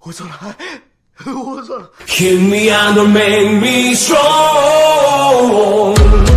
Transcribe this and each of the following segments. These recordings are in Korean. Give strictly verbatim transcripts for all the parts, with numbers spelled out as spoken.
호선아, 호선아. Hit me and don't make me strong.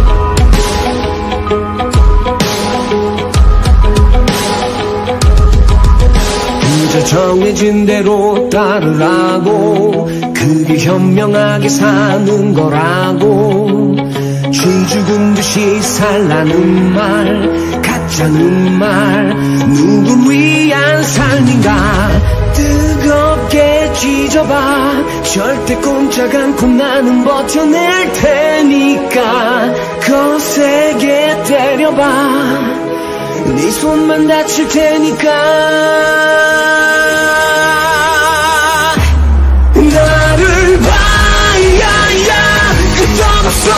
그저 정해진 대로 따르라고, 그게 현명하게 사는 거라고. 쥐 죽은 듯이 살라는 말, 가짜는 말, 누굴 위한 삶인가. 뜨겁게 찢어봐, 절대 꼼짝 않고 나는 버텨낼 테니까. 거세게 때려봐, 네 손만 다칠 테니까. 나를 봐, 야야, 끝없어.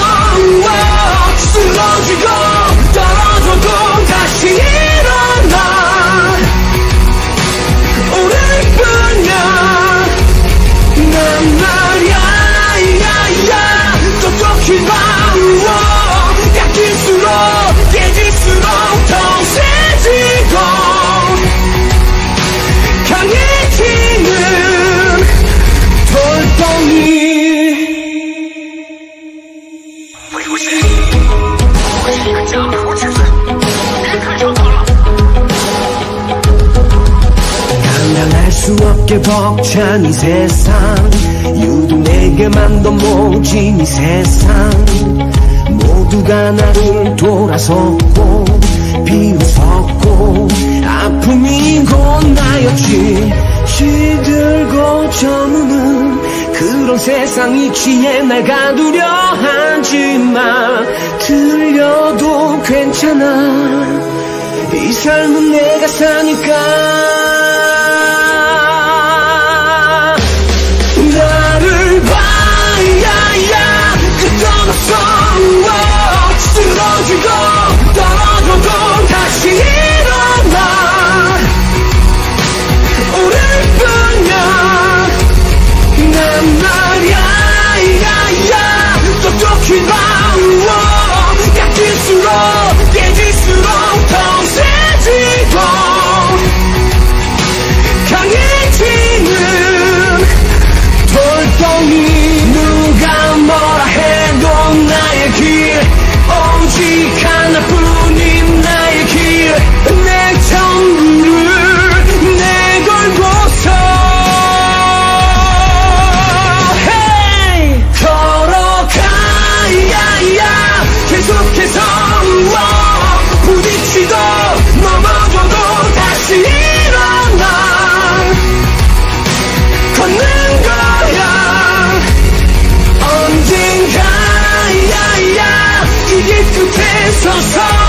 쓰러지고 떨어져도 다시 일어나. 오늘뿐이야. 난 말야, 야야, 똑똑히 봐워. 약해질수록 깨질수록 더 세지고 강해지는 돌덩이. 감당할 수 없게 벅찬 이 세상, 유독 내게만 더 모진 이 세상. 모두가 나를 돌아섰고 비웃었고, 아픔이 곧 나였지. 시들고 저무는 그런 세상 이치에 날 가두려 하지마. 틀려도 괜찮아, 이 삶은 내가 사니까. 나를 봐, 야야, 끝없어. 쓰러지고 떨어져도 다시 일어나. 오늘뿐이야. 난 말야, 야야, 똑똑히 봐워. 약해질수록 깨질수록 더 세지고 강해지는 돌덩이. 누가 뭐라 해도 나의 길, 오직 하나뿐인 나의 길. 내 전부를 내걸고서 hey! 걸어가, 야야, 계속해서 부딪히고 넘어져도 다시 일어나. 걷는 거야 언젠가, 야야, 이 길 끝에 서서.